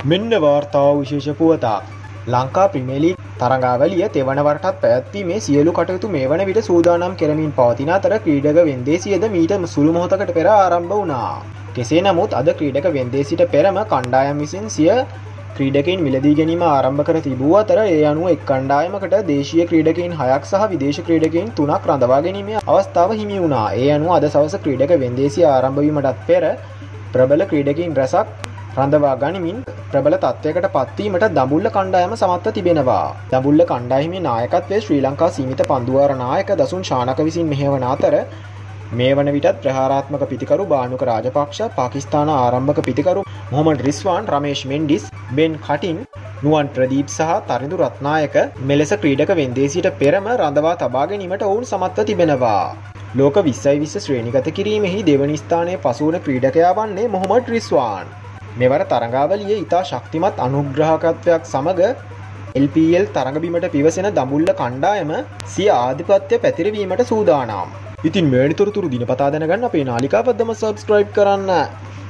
මෙන්න වාර්තාව විශේෂ පුවතක්. ලංකා ප්‍රීමියර් ලීග් තරඟාවලිය තෙවන වරටත් පැවැත්වීමේ සියලු කටයුතු මේ වන විට සූදානම් කරමින් පවතින අතර ක්‍රීඩක වෙන්දේසියද මීට සුළු මොහොතකට පෙර ආරම්භ වුණා. කෙසේ නමුත් අද ක්‍රීඩක වෙන්දේසිට පෙරම කණ්ඩායම් විසින් සිය ක්‍රීඩකයින් මිලදී ගැනීම ආරම්භ කර තිබූ අතර ඒ අනුව එක් කණ්ඩායමකට දේශීය ක්‍රීඩකයින් 6ක් සහ විදේශ ක්‍රීඩකයින් 3ක් රඳවා ගැනීමේ අවස්ථාව හිමි වුණා. ඒ අනුව අද සවස ක්‍රීඩක වෙන්දේසිය ආරම්භ වීමටත් පෙර ප්‍රබල ක්‍රීඩකයින් රැසක් රඳවා ගනිමින් ප්‍රබල තත්ත්වයකට පත්වීමට දඹුල්ල කණ්ඩායම සමත්ව තිබෙනවා. දඹුල්ල කණ්ඩායමේ නායකත්වයේ ශ්‍රී ලංකා සීමිත පන්දුවාර නායක දසුන් ශානක විසින් මෙහෙවන අතර මේ වන විටත් ප්‍රහාරාත්මක පිතිකරු බානුක රාජපක්ෂ, පාකිස්තාන ආරම්භක පිතිකරු මොහමඩ් රිස්වාන්, රමේෂ් මෙන්ඩිස්, බෙන් කටින්, නුවන් ප්‍රදීප් සහ තරිඳු රත්නායක මෙලෙස ක්‍රීඩක වෙන්දේසියට පෙරම රඳවා තබා ගැනීමට ඔවුන් සමත්ව තිබෙනවා. ලෝක 2020 ශ්‍රේණිගත කිරීමෙහි දෙවනි ස්ථානයේ පසුවන ක්‍රීඩකයා වන්නේ මොහමඩ් රිස්වාන්. මෙවර තරඟාවලියේ ඉතා ශක්තිමත් අනුග්‍රහකත්වයක් සමග LPL තරඟබිමට පිවසෙන දඹුල්ල කණ්ඩායම සිය ආධිපත්‍ය පැතිරවීමට සූදානම්. ඉතින් මෙවැනි තොරතුරු දිනපතා දැනගන්න අපේ නාලිකාවද්දම subscribe කරන්න.